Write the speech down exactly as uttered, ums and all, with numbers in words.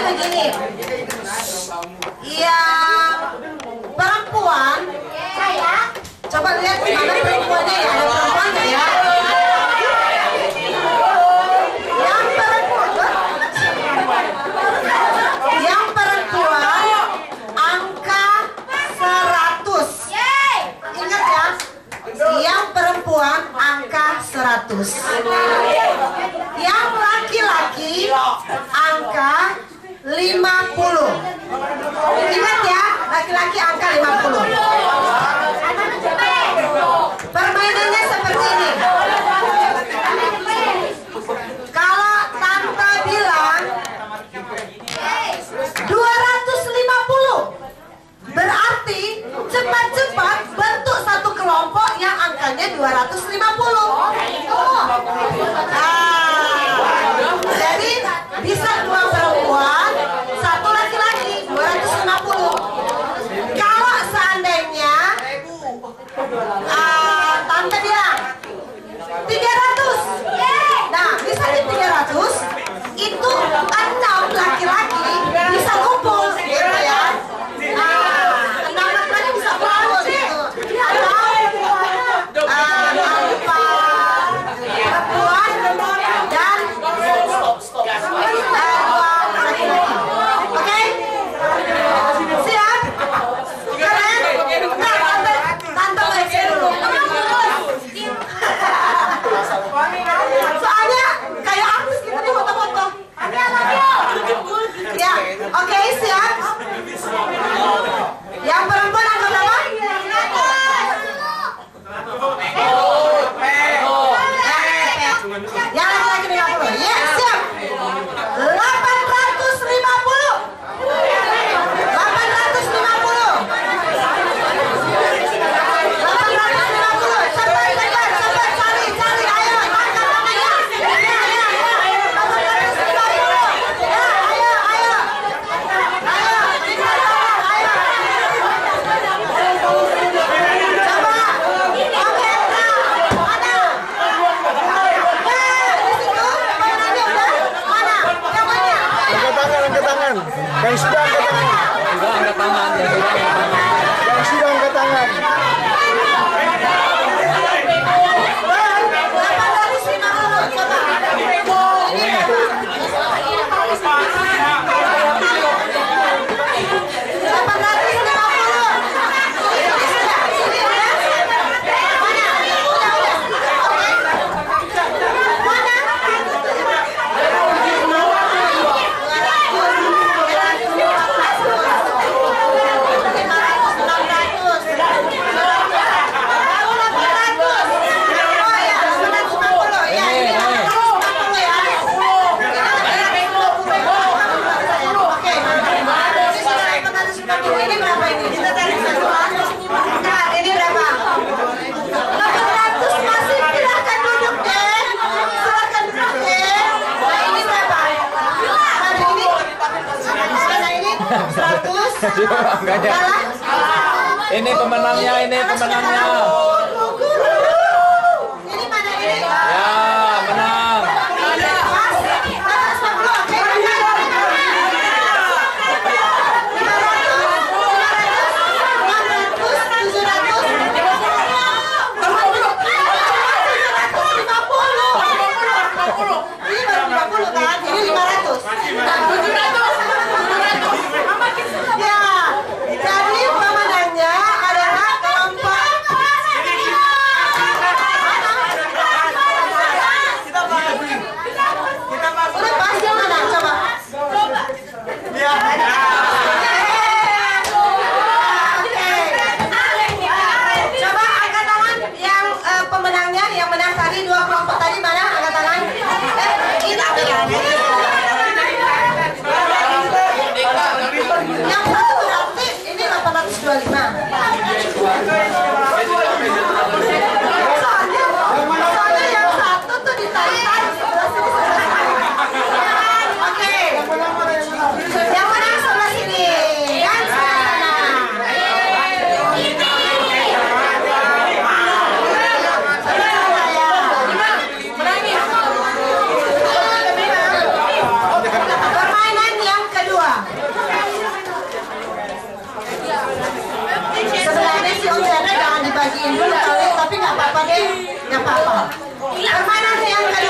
begini. Yang perempuan, saya coba lihat di mana perempuannya ya, ada perempuannya ya. Yang perempuan, yang perempuan angka seratus. Ingat ya, yang perempuan angka seratus. Yang laki-laki angka lima puluh. Ingat ya, laki-laki angka lima puluh. Permainannya seperti ini. Kalau tante bilang dua ratus lima puluh, berarti cepat-cepat bentuk satu kelompok yang angkanya dua ratus lima puluh. Nah, jadi bisa dua perempuan, satu laki-laki, dua ratus lima puluh. Kalau seandainya uh, tante bilang tiga ratus, nah bisa di tiga ratus itu enam laki-laki bisa kumpul gitu ya. Uh, enam laki-laki bisa kumpul gitu. Atau uh, empat perempuan dan oke, siap? Keren? Nah, tante, tante baca dulu. Soalnya kayak artis gitu di foto-foto. Ya, oke, siap? Yang perempuan angka berapa? Yang laki-laki lima puluh. Ya, siap? delapan ratus lima puluh. delapan ratus lima puluh. delapan ratus lima puluh. Cepat, cepat, cepat, cari, cari, ayo, angkat tangannya. Ya, ya, ya. delapan ratus lima puluh. Ya, ayo, ayo. Ayo, tinggal tolong, ayo. Coba. Oke, nah, mana? Eh, di situ, mainannya udah. Mana? Yang mana? Angkat tangan, angkat tangan. Yang sudah angkat tangan. Sudah angkat tangan. Yang sudah angkat tangan. delapan ratus lima puluh, coba. Ini delapan ratus lima puluh. Ini sudah, ini udah. Mana? Udah, udah. Oke. Mana? Ini berapa ini? Nah, ini berapa? delapan ratus masih, silakan duduk deh. Silakan duduk deh. Nah, ini berapa? Mana ini? Mana ini? seratus. Salah? Ini pemenangnya, ini pemenangnya. Ini mana ini? Ya, menang. Mas, seratus lima puluh, oke. Ini baru lima puluh kan? Ini lima ratus. tujuh ratus. Ya, jadi pemenangnya adalah kelompok dulu kali, tapi nggak apa-apa deh, nggak apa-apa. Permainan yang kedua.